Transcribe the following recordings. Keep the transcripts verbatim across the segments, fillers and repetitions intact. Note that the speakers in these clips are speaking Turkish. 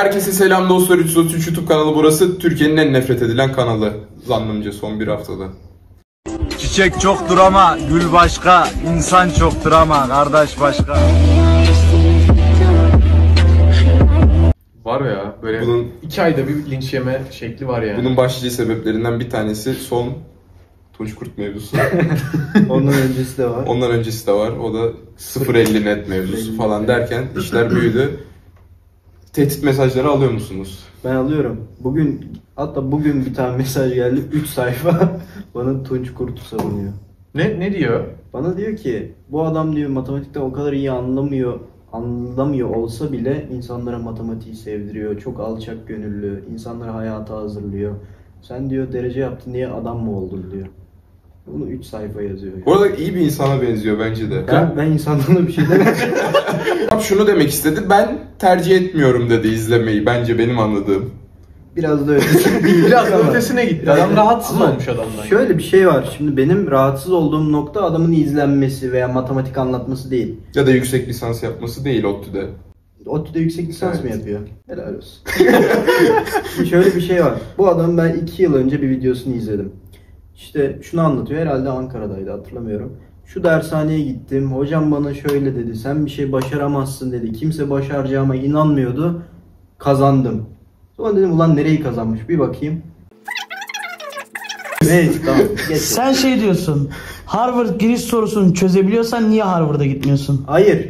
Herkese selam dostlar. üç yüz otuz üç YouTube kanalı burası. Türkiye'nin en nefret edilen kanalı. Zannımca son bir haftada. Çiçek çoktur ama gül başka, insan çoktur ama kardeş başka. Var ya böyle bunun, iki ayda bir linç yeme şekli var yani. Bunun başlıca sebeplerinden bir tanesi son Tunç Kurt mevzusu. Ondan öncesi de var. Ondan öncesi de var. O da sıfır elli net mevzusu falan derken işler büyüdü. Tehdit mesajları alıyor musunuz? Ben alıyorum. Bugün, hatta bugün bir tane mesaj geldi. üç sayfa bana Tunç Kurt'u savunuyor. Ne ne diyor? Bana diyor ki bu adam diyor matematikte o kadar iyi anlamıyor anlamıyor olsa bile insanlara matematiği sevdiriyor. Çok alçak gönüllü, insanları hayata hazırlıyor. Sen diyor derece yaptın diye adam mı oldun diyor. Bunu üç sayfa yazıyor. Yani. Bu arada iyi bir insana benziyor bence de. Ben, ben insanlığına bir şey demedim. Şunu demek istedi. Ben tercih etmiyorum dedi izlemeyi. Bence benim anladığım. Biraz da ötesine değil. Biraz da ötesine gitti. Adam rahatsız Ama olmuş adamdan. Şöyle bir şey var. Şimdi benim rahatsız olduğum nokta adamın izlenmesi veya matematik anlatması değil. Ya da yüksek lisans yapması değil ODTÜ'de. ODTÜ'de yüksek lisans Evet. mı yapıyor? Helal olsun. Şöyle bir şey var. Bu adamın ben iki yıl önce bir videosunu izledim. İşte şunu anlatıyor. Herhalde Ankara'daydı, hatırlamıyorum. Şu dershaneye gittim. Hocam bana şöyle dedi. Sen bir şey başaramazsın dedi. Kimse başaracağıma inanmıyordu. Kazandım. Sonra dedim ulan nereyi kazanmış? Bir bakayım. Evet, tamam. Geç. Sen şey diyorsun. Harvard giriş sorusunu çözebiliyorsan niye Harvard'a gitmiyorsun? Hayır.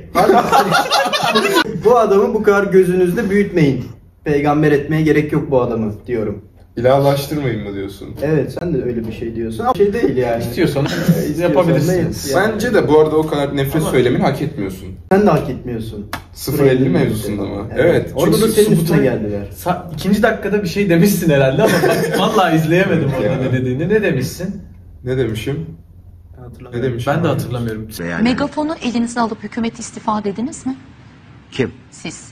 Bu adamı bu kadar gözünüzde büyütmeyin. Peygamber etmeye gerek yok bu adamı diyorum. İlahlaştırmayın mı diyorsun? Evet, sen de öyle bir şey diyorsun ama şey değil yani. İstiyorsan İstiyorsan yapabilirsiniz. da yap. Bence de bu arada o kadar nefret Ama- söylemini hak etmiyorsun. Sen de hak etmiyorsun. sıfır elli mevzusunda mı? Evet. Evet. Orada da çünkü senin su- üstüne geldiler. Sa- İkinci dakikada bir şey demişsin herhalde ama ben vallahi izleyemedim orada Ya. ne dediğini. Ne demişsin? Ne demişim? Ne demişim? Ben de hatırlamıyorum. Megafonu elinize alıp hükümet istifa dediniz mi? Kim? Siz.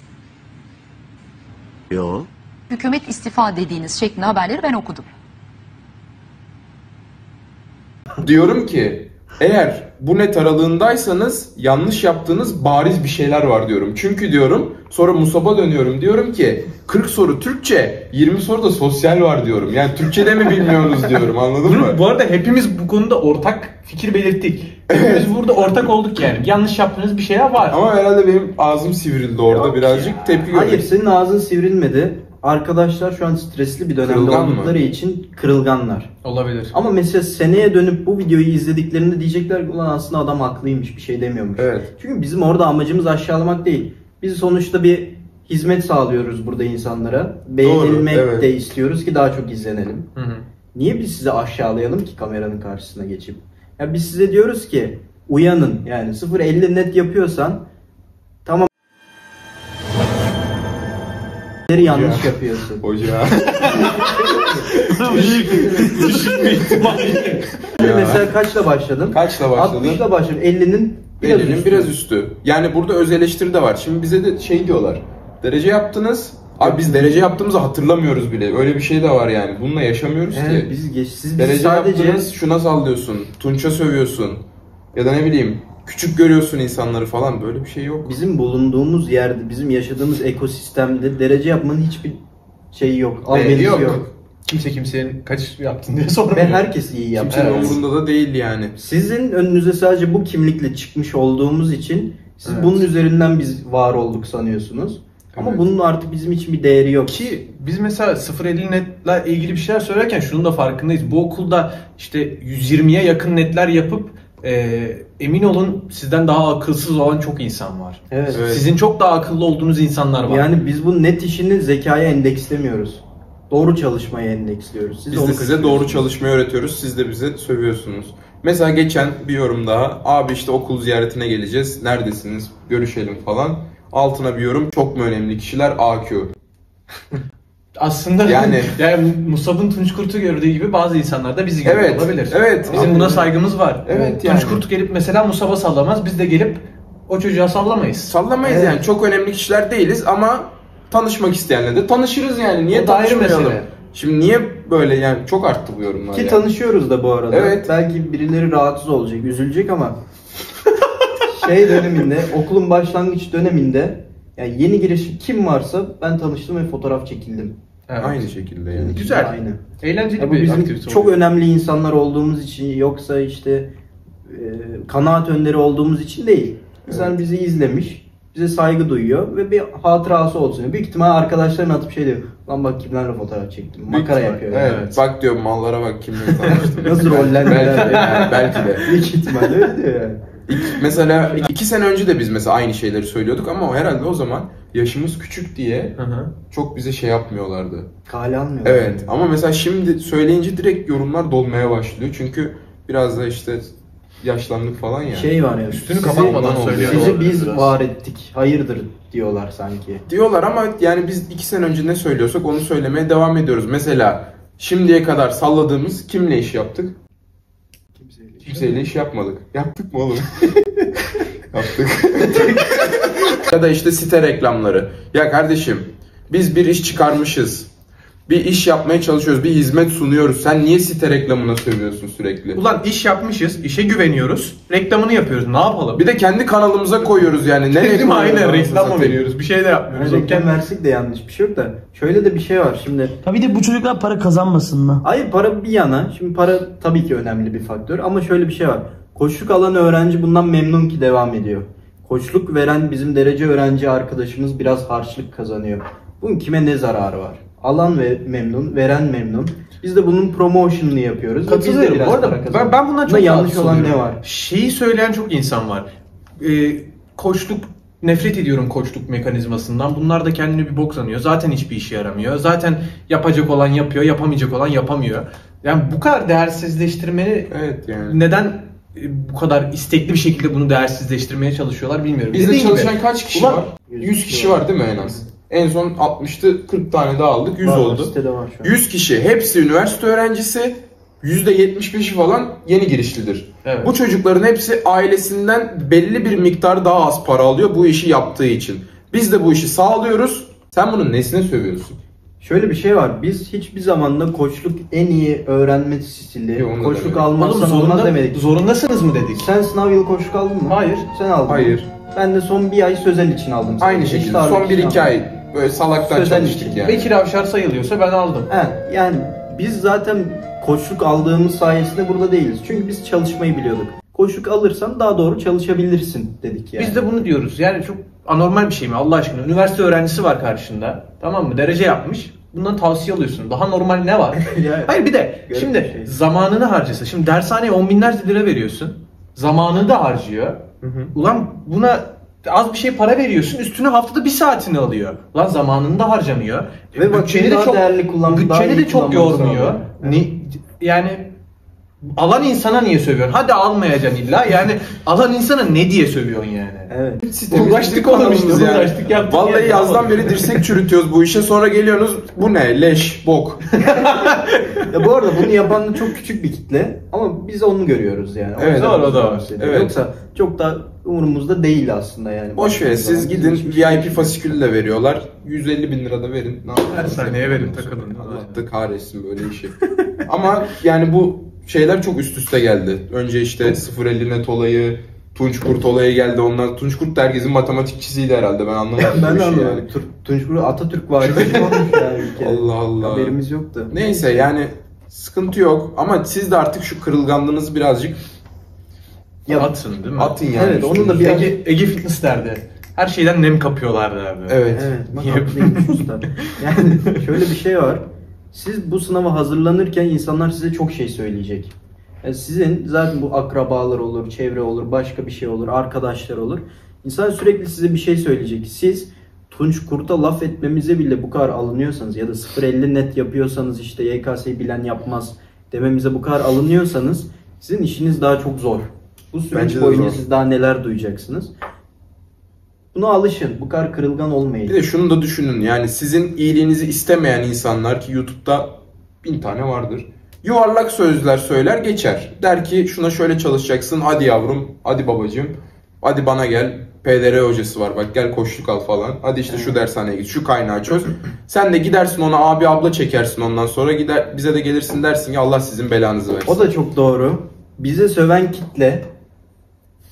Yo. Hükümet istifa dediğiniz şeklinde haberleri ben okudum. Diyorum ki eğer bu net aralığındaysanız yanlış yaptığınız bariz bir şeyler var diyorum. Çünkü diyorum sonra Musab'a dönüyorum diyorum ki kırk soru Türkçe, yirmi soru da sosyal var diyorum. Yani Türkçe'de mi bilmiyorsunuz diyorum, anladın mı? Bu arada hepimiz bu konuda ortak fikir belirttik. Hepimiz burada ortak olduk yani. Yanlış yaptığınız bir şeyler var. Ama herhalde benim ağzım sivrildi orada, Yok birazcık ya. tepki Hayır, gördüm. senin ağzın sivrilmedi. Arkadaşlar şu an stresli bir dönemde Kırılgan mı? oldukları için kırılganlar. Olabilir. Ama mesela seneye dönüp bu videoyu izlediklerinde diyecekler ki ulan aslında adam haklıymış, bir şey demiyormuş. Evet. Çünkü bizim orada amacımız aşağılamak değil. Biz sonuçta bir hizmet sağlıyoruz burada insanlara. Beğenilmek Doğru, evet. de istiyoruz ki daha çok izlenelim. Hı hı. Niye biz sizi aşağılayalım ki kameranın karşısına geçip? Ya biz size diyoruz ki uyanın, yani sıfır elli net yapıyorsan tamam yanlış Ya. yapıyorsun. Hoca. Düşünme ihtimali. Ya. Mesela kaçla başladın? Kaçla başladın? altmışla başladın. ellinin biraz elinin üstü. biraz üstü. Yani burada öz eleştiri de var. Şimdi bize de şey diyorlar. Derece yaptınız. Abi biz derece yaptığımızı hatırlamıyoruz bile. Öyle bir şey de var yani. Bununla yaşamıyoruz Evet, ki. biz geç, siz bizi Derece sadece yaptınız, şuna sallıyorsun. Tunç'a sövüyorsun. Ya da ne bileyim küçük görüyorsun insanları falan. Böyle bir şey yok. bizim bulunduğumuz yerde, bizim yaşadığımız ekosistemde derece yapmanın hiçbir şeyi yok. Albenisi yok. yok. Kimse kimsenin kaç yaptın diye sormuyor. Ve herkes iyi yaptı. Kimsenin Evet. umurunda da değil yani. Sizin önünüze sadece bu kimlikle çıkmış olduğumuz için siz Evet. bunun üzerinden biz var olduk sanıyorsunuz. Ama Evet. bunun artık bizim için bir değeri yok. Ki biz mesela sıfır elli netle ilgili bir şeyler söylerken şunun da farkındayız. Bu okulda işte yüz yirmiye yakın netler yapıp e, emin olun sizden daha akılsız olan çok insan var. Evet. Evet. Sizin çok daha akıllı olduğunuz insanlar var. Yani biz bu net işini zekaya endekslemiyoruz. Doğru çalışmaya endeksliyoruz. Siz Biz onu de size kaçırıyorsunuz. doğru çalışmayı öğretiyoruz. Siz de bize sövüyorsunuz. Mesela geçen bir yorum daha. Abi işte okul ziyaretine geleceğiz. Neredesiniz? Görüşelim falan. Altına bir yorum. Çok mu önemli kişiler? A Q. Aslında Yani- yani Musab'ın Tunç Kurt'u gördüğü gibi bazı insanlar da bizi görüyor Evet, olabilir. evet. Bizim Abi- buna saygımız var. Evet, Tunç yani. Kurt gelip mesela Musab'a sallamaz. Biz de gelip o çocuğa sallamayız. Sallamayız Evet. yani. Çok önemli kişiler değiliz ama tanışmak isteyenle de tanışırız yani. Niye O da ayrı tanışmayalım? mesele. Şimdi niye böyle yani çok arttı bu yorumlar Ki yani. tanışıyoruz da bu arada. Evet. Belki birileri rahatsız olacak, üzülecek ama şey döneminde, okulun başlangıç döneminde Yani yeni giriş kim varsa ben tanıştım ve fotoğraf çekildim. Evet. Aynı şekilde yani. Güzel. Aynı. Eğlenceli Ya bu bir bizim aktivite çok oluyor. önemli insanlar olduğumuz için, yoksa işte e, kanaat önderi olduğumuz için değil. İnsan bizi izlemiş, bize saygı duyuyor ve bir hatırası olsun. Büyük ihtimal arkadaşlarına atıp şey diyor. Lan bak kimlerle fotoğraf çektim. Makara ihtimal. yapıyor. Evet, Evet. bak diyorum mallara bak kimle tanıştım. Nasıl rollendiler? belki, belki de. Büyük ihtimalle öyle diyor yani. Mesela iki sene önce de biz mesela aynı şeyleri söylüyorduk ama herhalde o zaman yaşımız küçük diye Hı hı. çok bize şey yapmıyorlardı. Kale almıyor. Evet ama mesela şimdi söyleyince direkt yorumlar dolmaya başlıyor. Çünkü biraz da işte yaşlandık falan ya. Şey var ya. Üstünü sizi- kapatmadan sizi söylüyor. Sizi olabilir biz biraz. var ettik. Hayırdır diyorlar sanki. Diyorlar ama yani biz iki sene önce ne söylüyorsak onu söylemeye devam ediyoruz. Mesela şimdiye kadar salladığımız kimle iş yaptık? Kimseyle iş yapmadık. Yaptık mı oğlum? Yaptık. Ya da işte site reklamları. Ya kardeşim biz bir iş çıkarmışız. Bir iş yapmaya çalışıyoruz. Bir hizmet sunuyoruz. Sen niye site reklamına sövüyorsun sürekli? Ulan iş yapmışız, işe güveniyoruz, reklamını yapıyoruz. Ne yapalım? Bir de kendi kanalımıza koyuyoruz yani. Nereye Değil mi? koyuyoruz Aynen anasını reklam mı satayım? veriyoruz? Bir şey de yapmıyoruz. Yani reklam versek de yanlış bir şey yok da. Şöyle de bir şey var şimdi. Tabii de bu çocuklar para kazanmasın mı? Hayır, para bir yana. Şimdi para tabii ki önemli bir faktör ama şöyle bir şey var. Koçluk alan öğrenci bundan memnun ki devam ediyor. Koçluk veren bizim derece öğrenci arkadaşımız biraz harçlık kazanıyor. Bunun kime ne zararı var? Alan ve memnun, veren memnun. Biz de bunun promotion'ını yapıyoruz. Ve biz de Katılıyorum. biraz Bu arada para ben, kazanıyoruz. ben bundan çok Bunda yanlış rahatsız olan oluyorum. ne var? Şeyi söyleyen çok insan var. Ee, koçluk, nefret ediyorum koçluk mekanizmasından. Bunlar da kendini bir bok sanıyor. Zaten hiçbir işe yaramıyor. Zaten yapacak olan yapıyor, yapamayacak olan yapamıyor. Yani bu kadar değersizleştirmeni Evet yani. neden e, bu kadar istekli bir şekilde bunu değersizleştirmeye çalışıyorlar bilmiyorum. Bizde Dediğin çalışan gibi, kaç kişi ulan, var? yüz kişi var değil mi en az? En son altmıştı, kırk tane daha aldık, yüz Var, oldu. sitede var şu an. yüz kişi, hepsi üniversite öğrencisi, yüzde yetmiş beşi falan yeni girişlidir. Evet. Bu çocukların hepsi ailesinden belli bir miktar daha az para alıyor bu işi yaptığı için. Biz de bu işi sağlıyoruz, sen bunun nesine sövüyorsun? Şöyle bir şey var. Biz hiçbir zamanda koçluk en iyi öğrenme stili, Yok, onu da koçluk demedik. almazsan Oğlum olmaz zorunda, demedik. zorundasınız mı dedik? Sen sınav yılı koçluk aldın mı? Hayır. Sen aldın mı? Hayır. Ben de son bir ay sözel için aldım. Aynı Eşit şekilde ağırlık son bir için iki aldım. ay böyle salaktan Sözel çalıştık için. yani. Bekir Avşar sayılıyorsa ben aldım. He, yani biz zaten koçluk aldığımız sayesinde burada değiliz. Çünkü biz çalışmayı biliyorduk. Koçluk alırsan daha doğru çalışabilirsin dedik yani. Biz de bunu diyoruz. Yani çok anormal bir şey mi Allah aşkına? Üniversite öğrencisi var karşında. Tamam mı? Derece yapmış. Bundan tavsiye alıyorsun. Daha normal ne var? Yani- Hayır bir de Garip şimdi bir şey. zamanını harcasa. Şimdi dershaneye on binlerce lira veriyorsun. Zamanını da harcıyor. Ulan buna az bir şey para veriyorsun. Üstüne haftada bir saatini alıyor. Lan zamanını da harcamıyor. Ve vaktini daha değerli kullan- daha bütçeni iyi de çok kullanmanı yormuyor. sağlıyor. Ne, yani alan insana niye sövüyorsun? Hadi almayacaksın illa. Yani alan insana ne diye sövüyorsun yani? Evet. Sitemiz Uğraştık bizim oğlum işte, kanalımız yani. uğraştık, yaptık Vallahi yani, yazdan yapamadık. beri dirsek çürütüyoruz bu işe, sonra geliyorsunuz bu ne leş bok. Ya bu arada bunu yapan da çok küçük bir kitle ama biz onu görüyoruz yani. Evet, yüzden doğru, biz doğru. bahsediyoruz. Evet. Yoksa çok da umurumuzda değil aslında yani. Boş ver, siz Biz gidin hiçbir V I P şey- fasikülü de veriyorlar. yüz elli bin lira da verin. Ne yapalım? Her saniyeye verin, takılın. Allah da kahretsin böyle işi. Ama yani bu şeyler çok üst üste geldi. Önce işte sıfır elli net olayı, Tunç Kurt olayı geldi. Onlar Tunç Kurt da herkesin matematikçisiydi herhalde. Ben anlamadım. Ben bu de işi anlamadım. yani. Tur- Tunç Kuru Atatürk var. olmuş yani bir kere. Allah Allah. Haberimiz yoktu. Neyse yani sıkıntı yok ama siz de artık şu kırılganlığınızı birazcık Ya, Atın değil mi? atın yani. Evet, onu da üstünüze. bir- Ege, Ege Fitness derdi. Her şeyden nem kapıyorlar derdi. Evet. Evet. Bak Niye? haklıymış usta. Yani şöyle bir şey var. Siz bu sınava hazırlanırken insanlar size çok şey söyleyecek. Yani sizin zaten bu akrabalar olur, çevre olur, başka bir şey olur, arkadaşlar olur. İnsan sürekli size bir şey söyleyecek. Siz Tunç Kurt'a laf etmemize bile bu kadar alınıyorsanız ya da sıfır elli net yapıyorsanız işte Y K S'yi bilen yapmaz dememize bu kadar alınıyorsanız sizin işiniz daha çok zor. Bu süreç Bence de boyunca zor. siz daha neler duyacaksınız. Buna alışın. Bu kadar kırılgan olmayın. Bir de şunu da düşünün yani sizin iyiliğinizi istemeyen insanlar ki YouTube'da bin tane vardır. Yuvarlak sözler söyler geçer. Der ki şuna şöyle çalışacaksın, hadi yavrum, hadi babacığım, hadi bana gel. P D R hocası var bak gel koçluk al falan. Hadi işte şu dershaneye git, şu kaynağı çöz. Sen de gidersin ona abi abla çekersin ondan sonra gider bize de gelirsin dersin ki Allah sizin belanızı versin. O da çok doğru. Bize söven kitle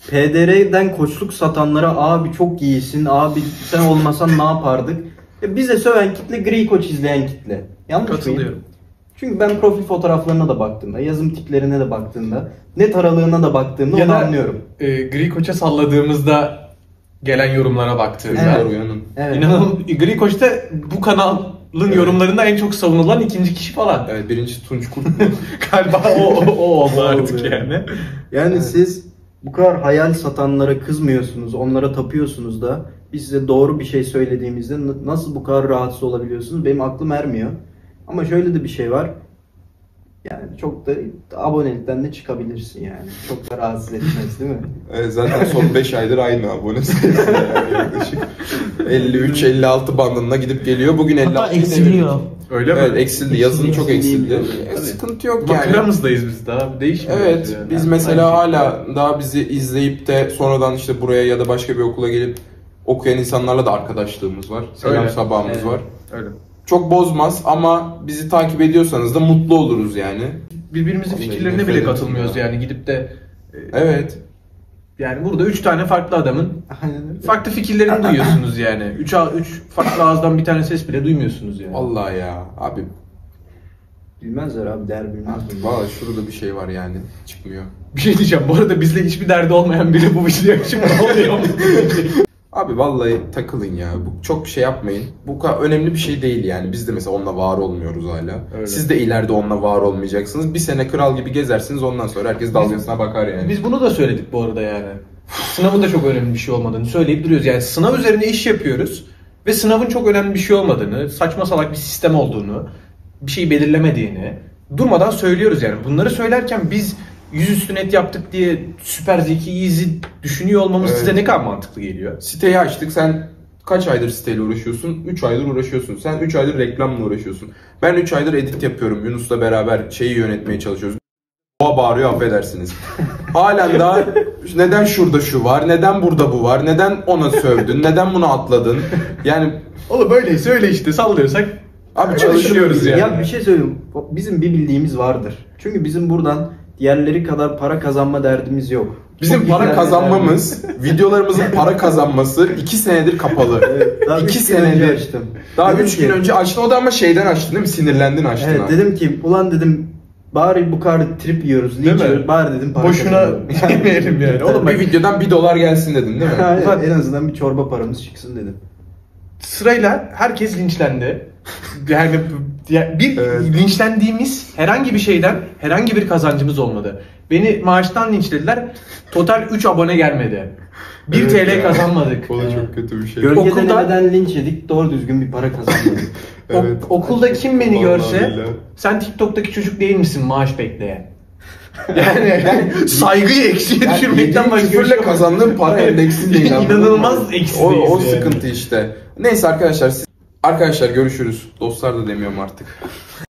P D R'den koçluk satanlara abi çok iyisin, abi sen olmasan ne yapardık? Ya bize söven kitle gri koç izleyen kitle. Yanlış mıyım? Katılıyorum. Çünkü ben profil fotoğraflarına da baktığımda, yazım tiplerine de baktığımda, net aralığına da baktığımda Ya onu da anlıyorum. e, Gri Koç'a salladığımızda gelen yorumlara baktığımda Evet. Uyanın. Evet. İnanın Gri Koç'ta bu kanalın Evet. yorumlarında en çok savunulan ikinci kişi falan. Evet, birinci Tunç Kurt. Galiba o, o, o oldu O artık oldu. yani. Yani Evet. siz bu kadar hayal satanlara kızmıyorsunuz, onlara tapıyorsunuz da biz size doğru bir şey söylediğimizde n- nasıl bu kadar rahatsız olabiliyorsunuz? Benim aklım ermiyor. Ama şöyle de bir şey var. Yani çok da abonelikten de çıkabilirsin yani. Çok da rahatsız etmez değil mi? Evet, zaten son beş aydır aynı abone sayısı yani yaklaşık. elli üç elli altı bandında gidip geliyor. Bugün elli Hatta altı eksiliyor. Öyle mi? Evet, eksildi. Yazın çok eksildi. Eksildi. E, sıkıntı yok yani. Bakıramızdayız biz daha. Değişmiyor. Evet, yani. biz Yani mesela aynı hala daha bizi izleyip de sonradan işte buraya ya da başka bir okula gelip okuyan insanlarla da arkadaşlığımız var. Selam Öyle. sabahımız Evet. var. şekilde. Öyle. Çok bozmaz ama bizi takip ediyorsanız da mutlu oluruz yani. Birbirimizin Vallahi fikirlerine nefret bile ederim katılmıyoruz ya. yani gidip de e, Evet. yani burada üç tane farklı adamın Aynen öyle. farklı fikirlerini duyuyorsunuz yani. Üç, a- üç farklı ağızdan bir tane ses bile duymuyorsunuz yani. Vallahi ya abi. Bilmezler abi, değer bilmez. Valla şurada bir şey var yani. Çıkmıyor. Bir şey diyeceğim. Bu arada bizle hiçbir derdi olmayan biri bu videoya şimdi oluyor mu? Abi vallahi takılın ya. Bu çok şey yapmayın. Bu kadar önemli bir şey değil yani. Biz de mesela onunla var olmuyoruz hala. Öyle. Siz de ileride onunla var olmayacaksınız. Bir sene kral gibi gezersiniz, ondan sonra herkes dalgasına bakar yani. Biz bunu da söyledik bu arada yani. Sınavın da çok önemli bir şey olmadığını söyleyip duruyoruz. Yani sınav üzerine iş yapıyoruz ve sınavın çok önemli bir şey olmadığını, saçma salak bir sistem olduğunu, bir şey belirlemediğini durmadan söylüyoruz yani. Bunları söylerken biz yüzüstü net yaptık diye süper zekiyiz düşünüyor olmamız Evet. size ne kadar mantıklı geliyor? Siteyi açtık. Sen kaç aydır siteyle uğraşıyorsun? üç aydır uğraşıyorsun. Sen üç aydır reklamla uğraşıyorsun. Ben üç aydır edit yapıyorum. Yunus'la beraber şeyi yönetmeye çalışıyoruz. Boğa bağırıyor, affedersiniz. Halen daha neden şurada şu var, neden burada bu var, neden ona sövdün, neden bunu atladın? Yani Oğlum böyleyse öyle işte sallıyorsak abi öyle çalışıyoruz düşünüyoruz yani. Ya bir şey söyleyeyim. Bizim bir bildiğimiz vardır. Çünkü bizim buradan diğerleri kadar para kazanma derdimiz yok. Bizim Çok para güzel kazanmamız, videolarımızın para kazanması iki senedir kapalı. Evet, daha iki üç gün önce senedir. açtım. Daha Dedim üç ki- gün önce açtın, o da ama şeyden açtın değil mi? Sinirlendin açtın. Evet, ha. dedim ki ulan dedim bari bu kadar trip yiyoruz, Değil linç mi? yiyoruz, bari dedim para boşuna kazanalım. yemeyelim yani. Oğlum Bir bak videodan bir dolar gelsin dedin değil mi? Yani en azından bir çorba paramız çıksın dedim. sırayla herkes linçlendi. Yani bir Evet. linçlendiğimiz herhangi bir şeyden herhangi bir kazancımız olmadı. Beni maaştan linçlediler. Total üç abone gelmedi. bir Evet T L ya. kazanmadık. O da çok kötü bir şey. Gölgede Okulda- neden linç yedik, doğru düzgün bir para kazanmadık. O- Evet. okulda kim beni Vallahi görse billahi. sen TikTok'taki çocuk değil misin maaş bekleyen? Yani, saygıyı eksiye Yani düşürmekten yediğin başka bir küfürle şey yok. kazandığın para endeksi değil. anladın mı? İnanılmaz O, eksideyiz o yani. sıkıntı işte. Neyse arkadaşlar, siz- arkadaşlar görüşürüz. Dostlar da demiyorum artık.